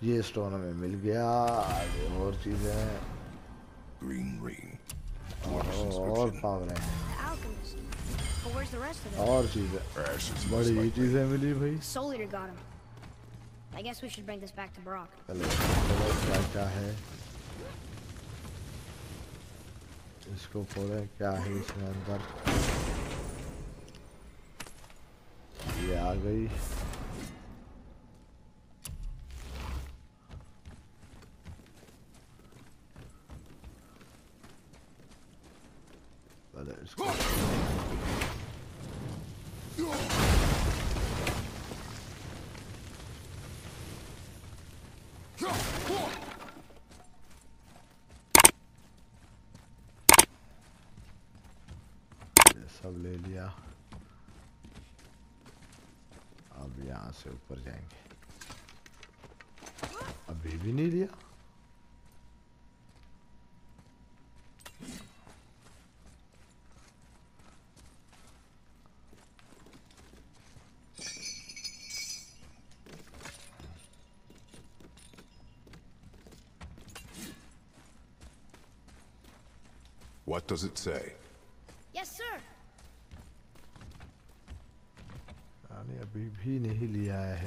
ये स्टोन हमें मिल गया। आगे और चीजें और पावर हैं और चीजें बड़ी चीजें मिली भाई। चलो क्या क्या है इसको खोलें। क्या है इसमें अंदर? ये आ गई। इसको सब ले लिया। अब यहाँ से ऊपर जाएंगे। अभी भी नहीं लिया। What does it say? Yes, sir. अभी भी नहीं लिया है।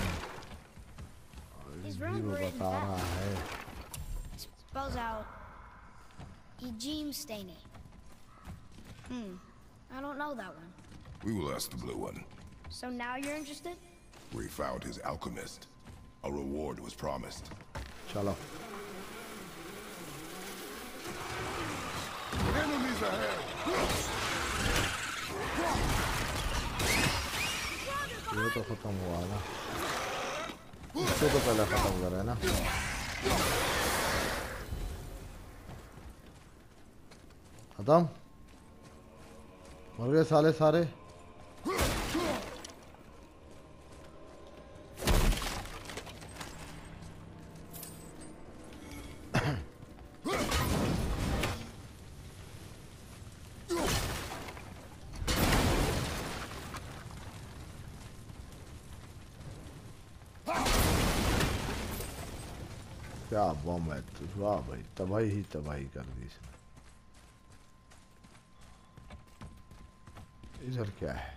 अभी वो बता रहा है। Spells out Eugene Staney. I don't know that one. We will ask the blue one. So now you're interested? We found his alchemist. A reward was promised. चलो। Enemies ahead. ये तो खत्म हुआ ना। इसको तो पहले खत्म करें ना। खत्म मर गए साले सारे। क्या बम है तो वाह भाई, तबाही ही तबाही कर दी इसने। इधर क्या है?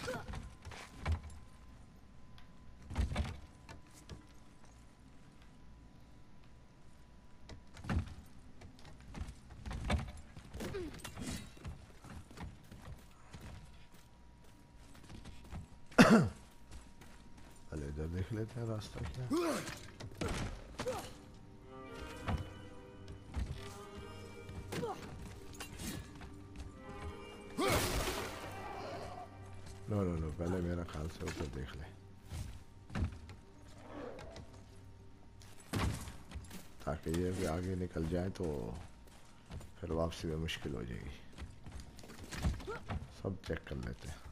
पहले इधर देख लेते हैं रास्ता क्या। नो पहले मेरा ख्याल से ऊपर देख ले ताकि ये भी आगे निकल जाए तो फिर वापसी में मुश्किल हो जाएगी। सब चेक कर लेते हैं।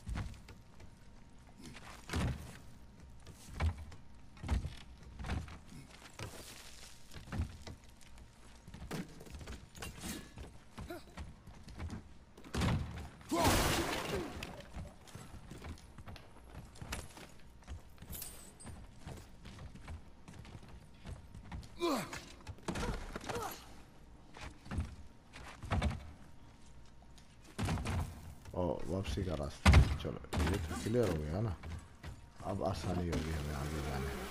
वापसी का रास्ता। चलो ये तो क्लियर हो गया ना। अब आसानी होगी हमें आगे जाने में।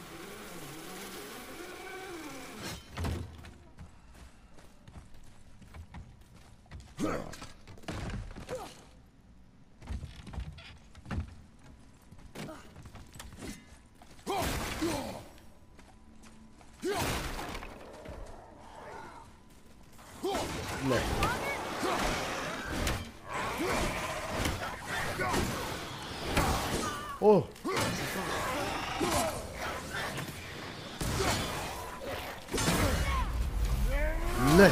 ओह ले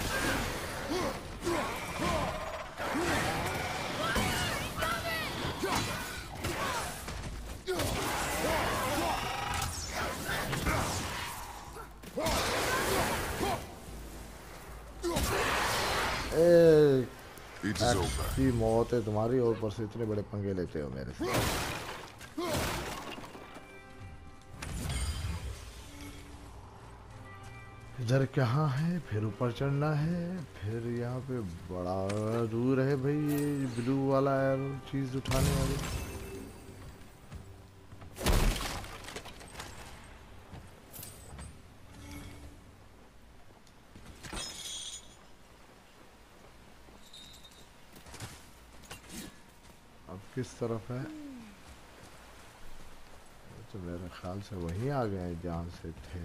ऐसी मौत है तुम्हारी और ऊपर से इतने बड़े पंगे लेते हो मेरे से। इधर कहाँ है, फिर ऊपर चढ़ना है, फिर यहाँ पे बड़ा दूर है भाई ये ब्लू वाला चीज उठाने वाली। अब किस तरफ है? तो मेरे ख्याल से वहीं आ गए हैं जहाँ से थे।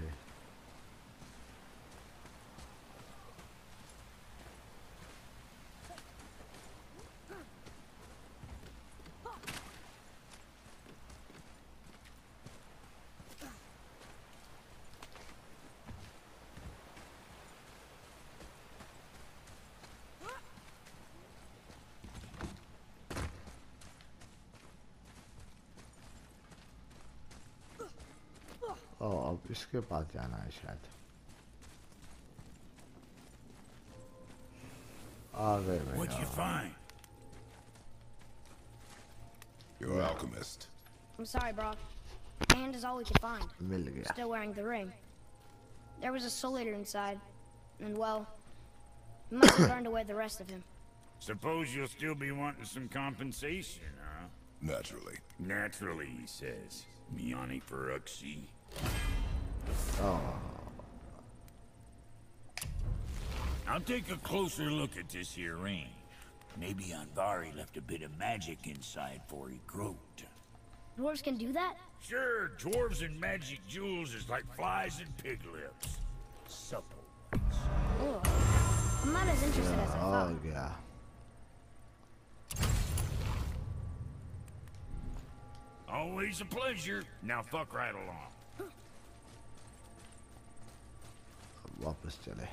ओ, अब इसके पास जाना है शायद। आ गए What'd you भैया। find? You're an alchemist. I'm sorry, Brock. Hand is all we could find. मिल गया। Still wearing the ring. There was a soul eater inside, and well, we must have burned away the rest of him. Suppose you'll still be wanting some compensation, huh? Naturally. Naturally, he says. Miani Feruxi. Oh, I'll take a closer look at this here ring. Maybe Andvari left a bit of magic inside before he croaked. Dwarves can do that? Sure, dwarves and magic jewels is like flies and pig lips. Supple ones. Ugh. I'm not as interested as I uh thought. गया। Always a pleasure. Now fuck right along. अब वापस चले।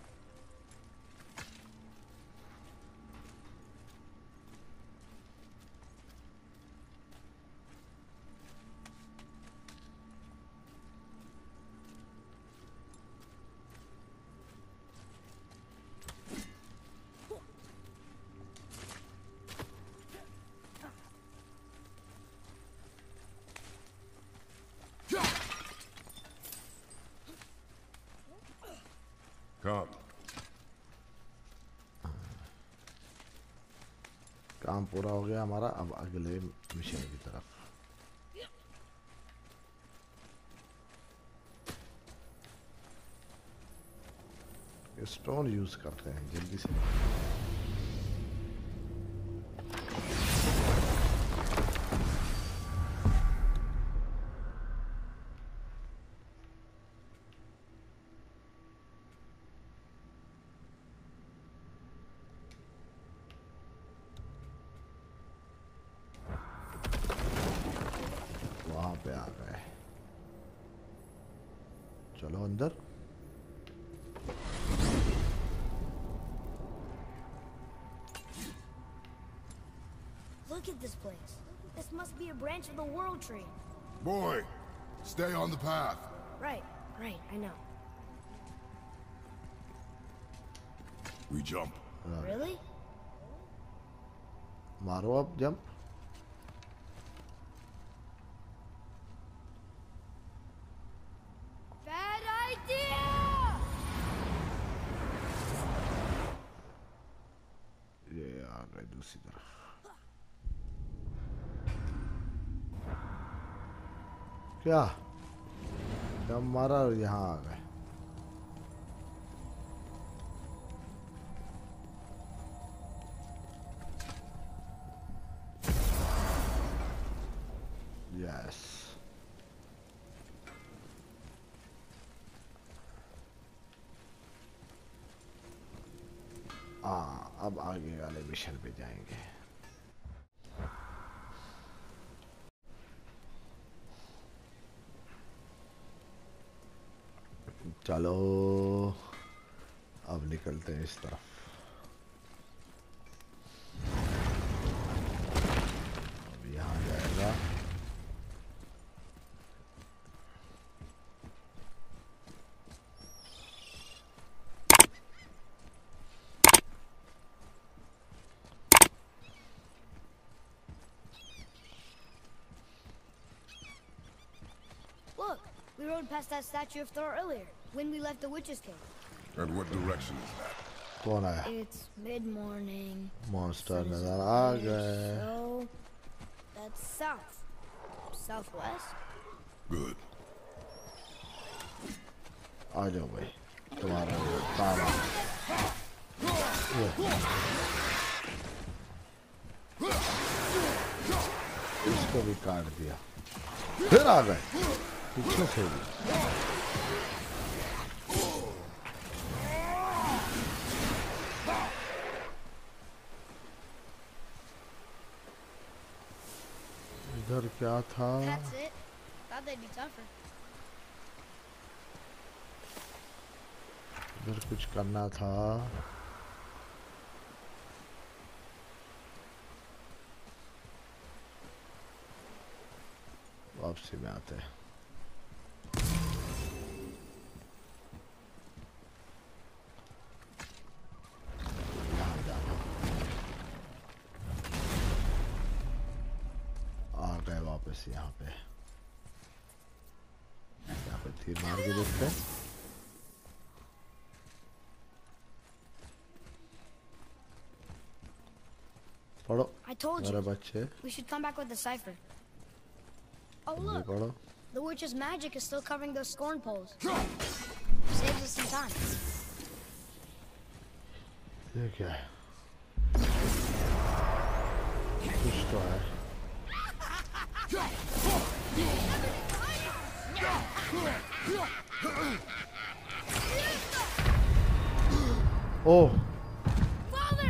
Come. काम पूरा हो गया हमारा। अब अगले मिशन की तरफ। स्टोन यूज करते हैं जल्दी से। वहां पे आ गए। चलो अंदर। Look at this place. This must be a branch of the World Tree. Boy, stay on the path. Right, I know. We jump. Really? मारो अब जंप। Bad idea! ये आ गए दूसरी तरफ। क्या जब मारा और यहाँ आ गए। यस, अब आगे वाले मिशन पे जाएंगे। चलो अब निकलते हैं इस तरफ। अब यहाँ जाएगा। Look, we the road past that statue of Thor earlier, when we left the witch's cave. And what direction is that? कौन आया? It's mid-morning. Monster Sun is नजर up आ there, गए. So that's south. Southwest? Good. आ जाओ भाई. तुम्हारा काम आ. इसको भी काट दिया. फिर आ गए. पीछे से भी. इधर क्या था? That's it. Thought they'd be tougher. इधर कुछ करना था. वापसी में आते हैं. यहाँ जाना. आ गए वापस यहाँ पे. यहाँ पे तीर मार के देखते हैं. पढ़ो I told मेरे you. बच्चे. We should come back with the cipher. Oh तुम भी look, पढ़ो. the witch's magic is still covering those scorn poles. Saves us some time. ये क्या है? कुछ तो है. ओह. Father!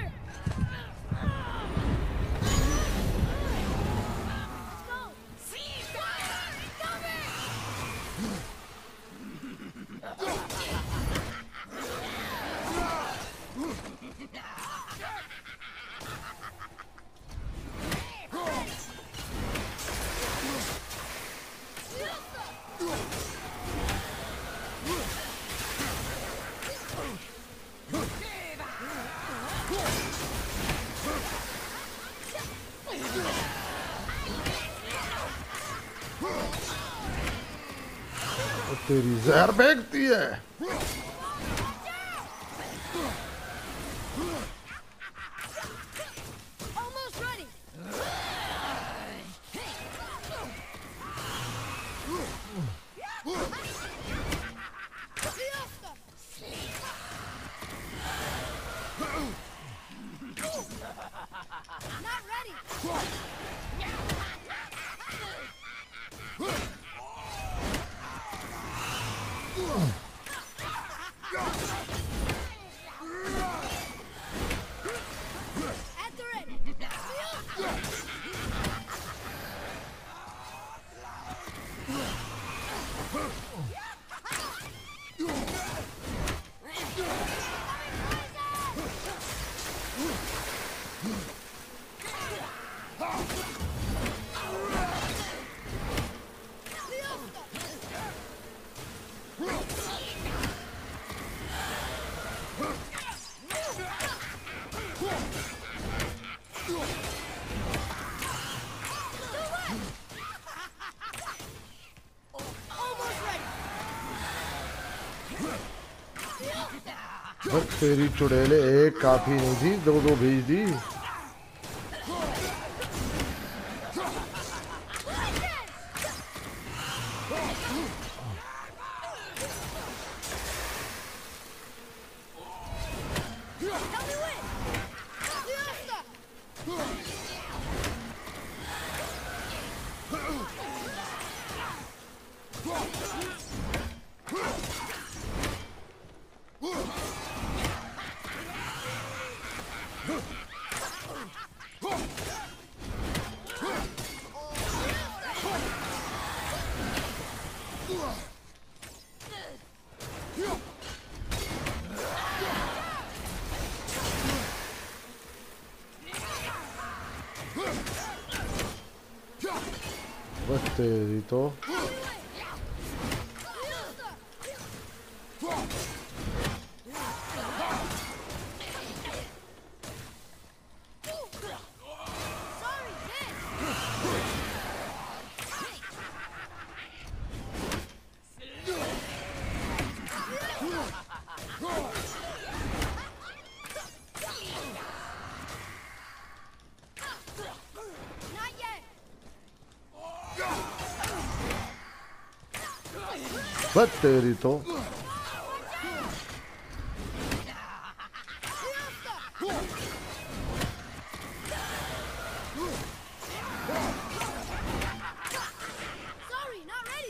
तेरी जहर फेंकती है. Almost ready. Not ready. At the ready. Almost ready. बस तेरी चुड़ैले एक काफी नहीं थी, दो दो भेज दी. Tell me when. Fiesta. बस तेरी तो. Sorry, Dad. बस तेरी तो Sorry, not ready.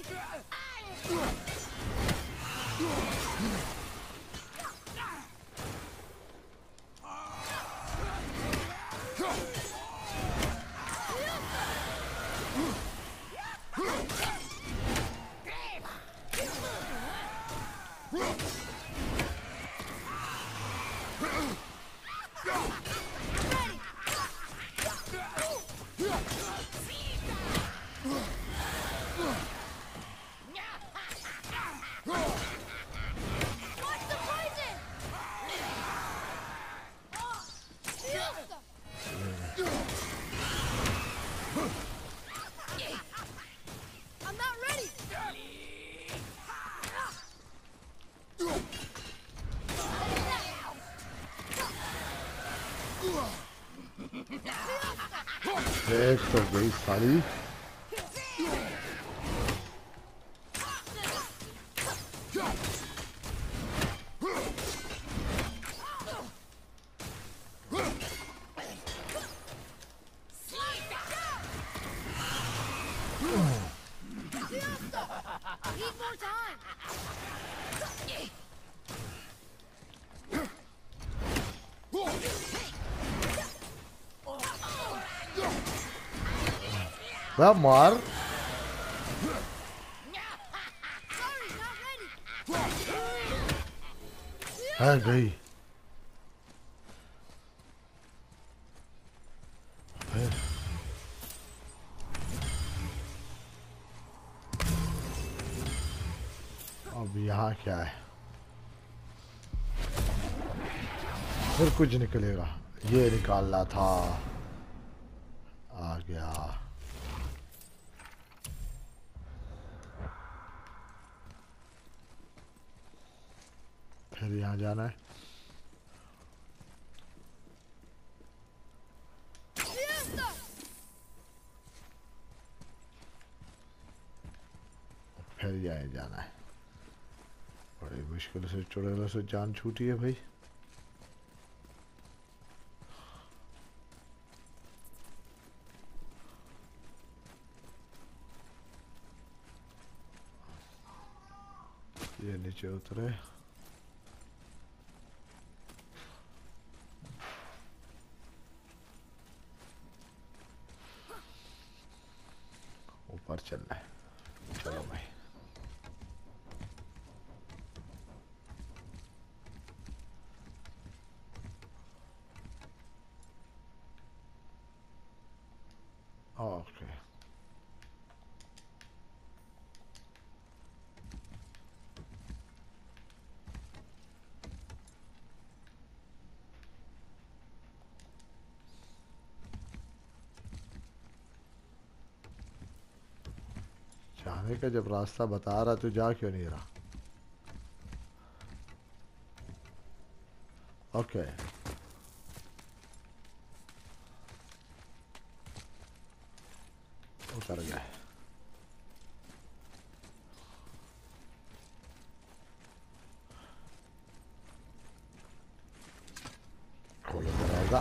Watch the poison. I'm not ready. एक तो गई साली Need more time. वह मार Sorry, not ready. है गई फिर अब यहाँ क्या है फिर कुछ निकलेगा ये निकालना था आ गया फिर यहाँ जाना है फिर यहाँ जाना है बड़ी मुश्किल से चुड़ैलों से जान छूटी है भाई ये नीचे उतरे ऊपर चलना है चलो भाई ओके जाने का जब रास्ता बता रहा तो जा क्यों नहीं रहा ओके उतर गया खोलो दरवाजा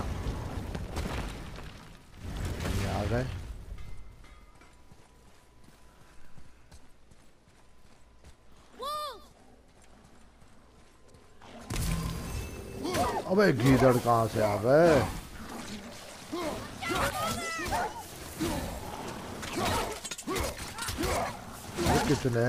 ये आ गए अबे गीदड़ कहाँ से आ गए ये कितने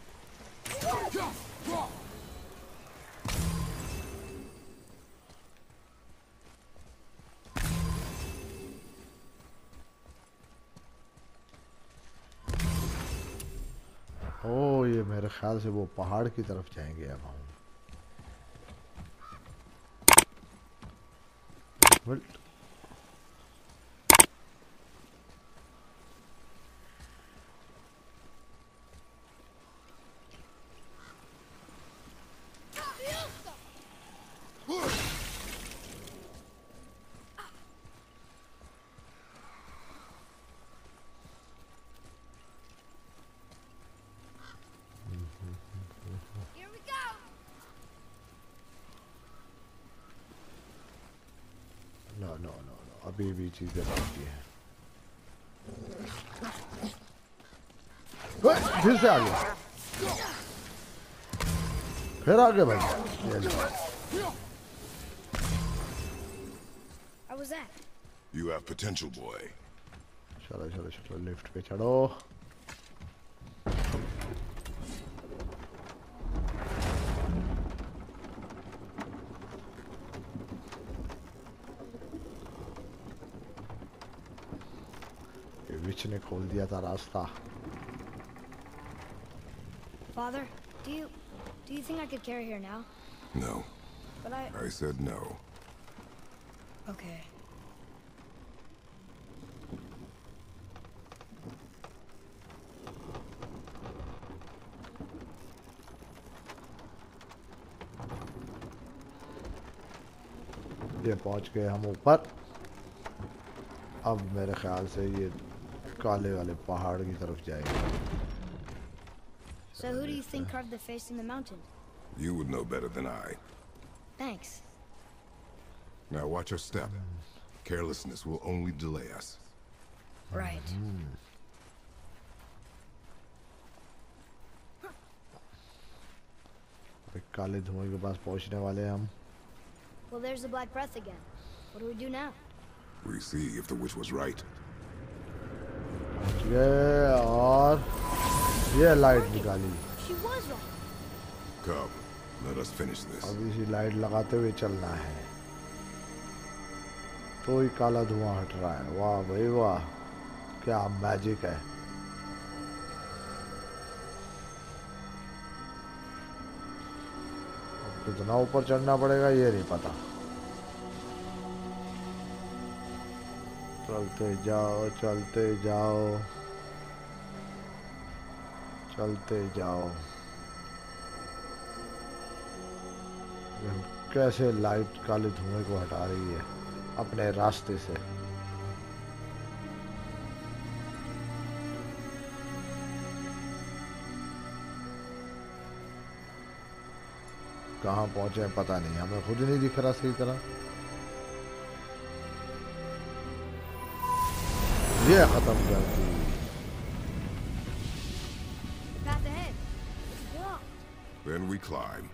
ओ ये मेरे ख्याल से वो पहाड़ की तरफ जाएंगे अब हम minute no no no no, अभी भी चीजें बाकी हैं। फिर से आ गया, फिर आ गया भाई। ये लो। How was that? You have potential, boy. चलो चलो चलो, लिफ्ट पे चढ़ो। विच ने खोल दिया था रास्ता। Father, do you think I could carry her now? No. But I said no. Okay. ये पहुंच गए हम ऊपर। अब मेरे ख्याल से ये काले वाले पहाड़ की तरफ जाएंगे। So who do you think carved the face in the mountain? You would know better than I. Thanks. Now watch your step. Carelessness will only delay us. Right. काले धुएं के पास पहुंचने वाले हैं हम। Well, there's the Black Breath again. What do we do now? We see if the witch was right. पहुंच गए और ये लाइट निकाली। She was wrong. Come, let us finish this. अब इसी लाइट लगाते हुए चलना है, तो ही काला धुआं हट रहा है। वाह भाई वाह, क्या मैजिक है। अब कितना ऊपर चढ़ना पड़ेगा ये नहीं पता। चलते जाओ चलते जाओ चलते जाओ। कैसे लाइट काले धुएं को हटा रही है अपने रास्ते से। कहाँ पहुंचे हैं पता नहीं, हमें खुद नहीं दिख रहा सही तरह। ये खत्म कर दी। Path ahead. It's blocked. Then we climb.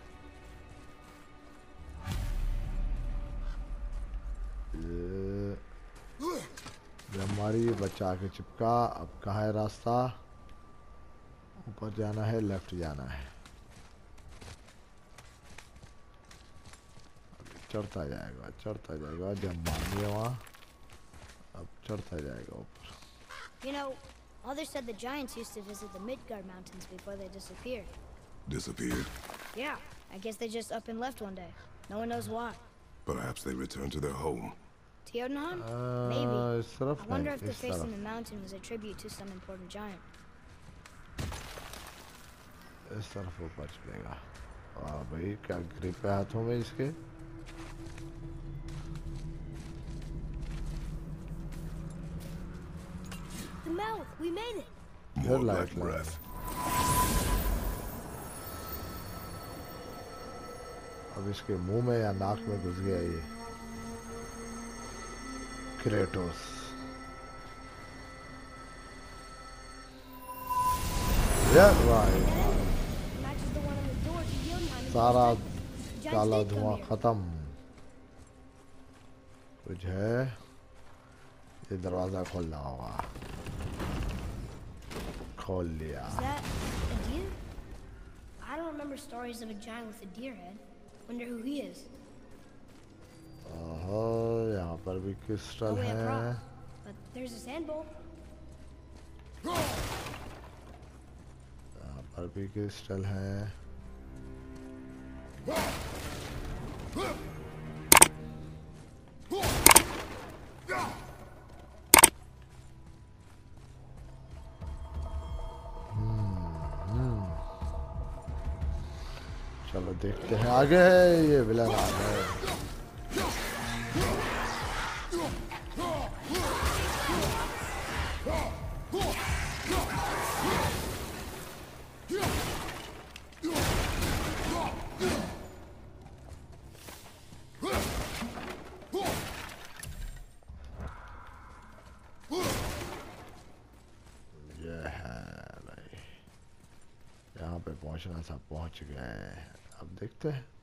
ये हमारी बच्चा के चिपका। अब कहाँ है रास्ता? ऊपर जाना है, लेफ्ट जाना है। चढ़ता जाएगा जब मारनी है वहाँ। अब चढ़ता जाएगा ऊपर। You know, Mother said the giants used to visit the Midgard Mountains before they disappeared. Disappeared? Yeah, I guess they just up and left one day. No one knows why. Perhaps they returned to their home. Teotihuacan? Maybe. इस तरफ I wonder नहीं, if the इस face in तरफ। the mountain was a tribute to some important giant. इस तरफ ऊपर चलेगा। वाह भाई, क्या ग्रिप है हाथों में इसके। The mouth! We made it! More Good black light, breath. अब इसके मुंह में या नाक में घुस गया ये Kratos. Matches the one on the door to Jotunheim. सारा Giants काला did come धुआं here. खत्म। कुछ है, ये दरवाजा खोलना होगा। खोल लिया। Is that a deer? I don't remember stories of a giant with a deer head. Wonder who he is. ओहो, यहाँ पर भी क्रिस्टल Probably a है। prop. But there's a sand bowl. यहाँ पर भी क्रिस्टल है। चलो देखते हैं आगे। ये विलन आ गए। पहुंचना था पहुंच गए। अब देखते हैं